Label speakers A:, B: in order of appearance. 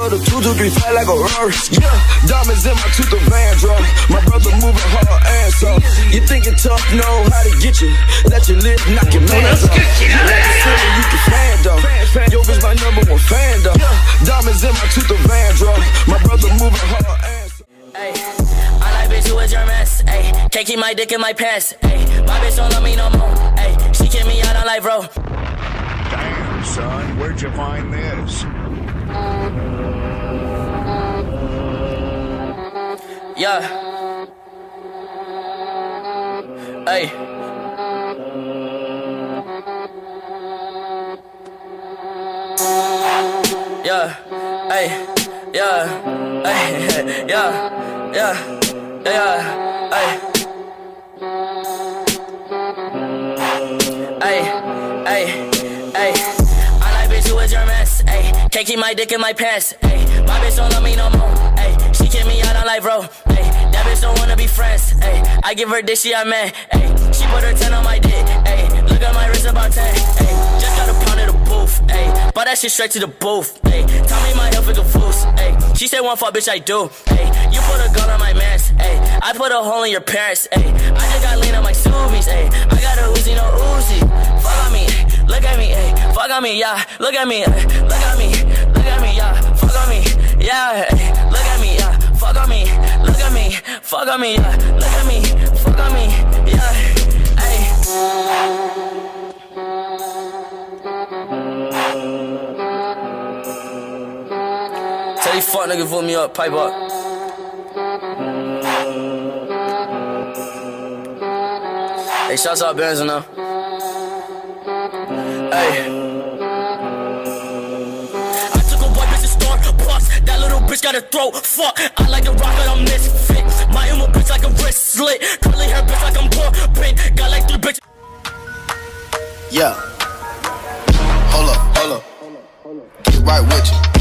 A: for the 2, 2, 3, fly like a Rari. Yeah, diamonds in my tooth, the van drop. My brother moving hard and so. You thinking tough, know how to get you. Let your lip knock your man off. Like a silly, you can fan though. Yo, is my #1 fan though. Diamonds in my tooth, the van drop. My brother moving hard and so.
B: Ay, I like bitch, who is your mess? Ay, can't keep my dick in my pants. Ay, my bitch don't love me no more. Ay, she kick me out on life, bro.
C: Damn, son, where'd you find this?
B: Yeah. Ay. Yeah. Ay. Yeah. Ay. Yeah. Yeah. Yeah. Ay. Ay. Ay. Ay. I like bitch, who is your mess? Ay, can't keep my dick in my pants. Ay, my bitch don't love me no more. Ay, she kick me out on life, bro. Ay, that bitch don't wanna be friends. Ay, I give her dick, she a man. Ay, she put her 10 on my dick. Ay, look at my wrist about 10. Ay, just got a pound of the booth. Ay, bought that shit straight to the booth. Ay, tell me my health is a foos. Ay, she said one fuck, bitch, I do. Ay, you put a gun on my mans. Ay, I put a hole in your parents. Ay, I just got lean on my Subies. Ay, I got a Uzi, no Uzi. Fuck on me, look at me, ay, fuck on me, yeah. Look at me, look at me, look at me, yeah. Fuck on me, yeah. Ay, look at me, yeah. Fuck on me, look at me, fuck on me, yeah. Look at me, fuck on me, yeah. Ay. Tell these fuck niggas vote me up, pipe up. Hey, shouts out Benz now. Hey. I took a white bitch to Starbucks. That little bitch got a throat. Fuck, I like the rock, but I'm misfit. My emo bitch like a wrist slit. Curly hair bitch like I'm bumping. Got like 3 bitches.
D: Yeah. Hold up. Get right with you.